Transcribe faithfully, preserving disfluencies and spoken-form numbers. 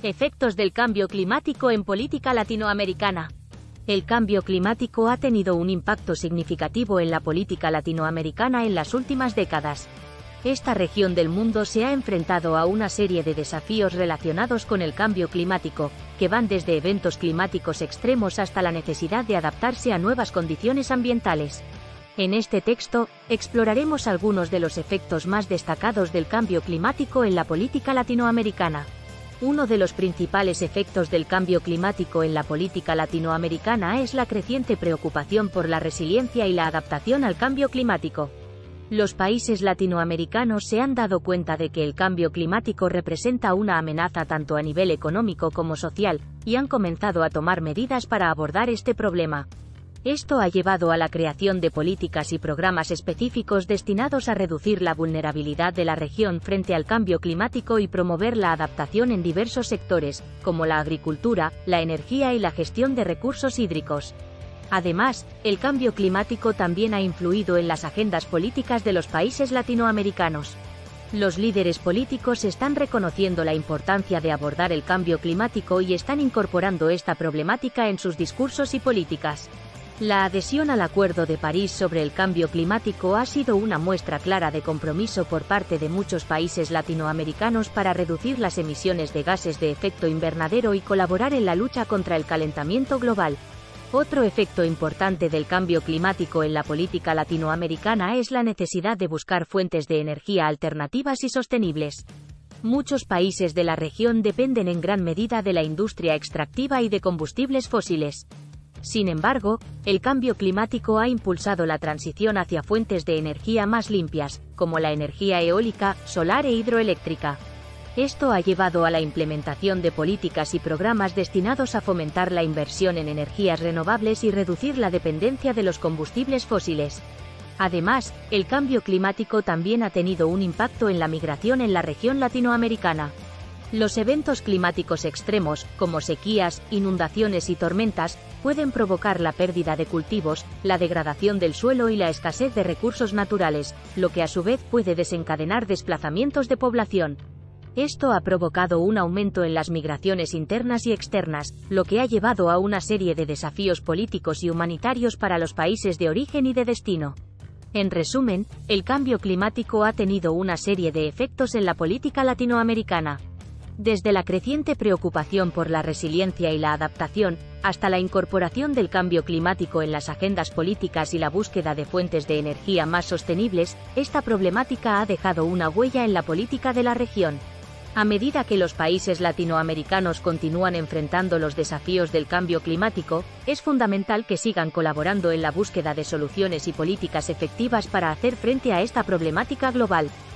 Efectos del cambio climático en política latinoamericana. El cambio climático ha tenido un impacto significativo en la política latinoamericana en las últimas décadas. Esta región del mundo se ha enfrentado a una serie de desafíos relacionados con el cambio climático, que van desde eventos climáticos extremos hasta la necesidad de adaptarse a nuevas condiciones ambientales. En este texto, exploraremos algunos de los efectos más destacados del cambio climático en la política latinoamericana. Uno de los principales efectos del cambio climático en la política latinoamericana es la creciente preocupación por la resiliencia y la adaptación al cambio climático. Los países latinoamericanos se han dado cuenta de que el cambio climático representa una amenaza tanto a nivel económico como social, y han comenzado a tomar medidas para abordar este problema. Esto ha llevado a la creación de políticas y programas específicos destinados a reducir la vulnerabilidad de la región frente al cambio climático y promover la adaptación en diversos sectores, como la agricultura, la energía y la gestión de recursos hídricos. Además, el cambio climático también ha influido en las agendas políticas de los países latinoamericanos. Los líderes políticos están reconociendo la importancia de abordar el cambio climático y están incorporando esta problemática en sus discursos y políticas. La adhesión al Acuerdo de París sobre el cambio climático ha sido una muestra clara de compromiso por parte de muchos países latinoamericanos para reducir las emisiones de gases de efecto invernadero y colaborar en la lucha contra el calentamiento global. Otro efecto importante del cambio climático en la política latinoamericana es la necesidad de buscar fuentes de energía alternativas y sostenibles. Muchos países de la región dependen en gran medida de la industria extractiva y de combustibles fósiles. Sin embargo, el cambio climático ha impulsado la transición hacia fuentes de energía más limpias, como la energía eólica, solar e hidroeléctrica. Esto ha llevado a la implementación de políticas y programas destinados a fomentar la inversión en energías renovables y reducir la dependencia de los combustibles fósiles. Además, el cambio climático también ha tenido un impacto en la migración en la región latinoamericana. Los eventos climáticos extremos, como sequías, inundaciones y tormentas, pueden provocar la pérdida de cultivos, la degradación del suelo y la escasez de recursos naturales, lo que a su vez puede desencadenar desplazamientos de población. Esto ha provocado un aumento en las migraciones internas y externas, lo que ha llevado a una serie de desafíos políticos y humanitarios para los países de origen y de destino. En resumen, el cambio climático ha tenido una serie de efectos en la política latinoamericana. Desde la creciente preocupación por la resiliencia y la adaptación, hasta la incorporación del cambio climático en las agendas políticas y la búsqueda de fuentes de energía más sostenibles, esta problemática ha dejado una huella en la política de la región. A medida que los países latinoamericanos continúan enfrentando los desafíos del cambio climático, es fundamental que sigan colaborando en la búsqueda de soluciones y políticas efectivas para hacer frente a esta problemática global.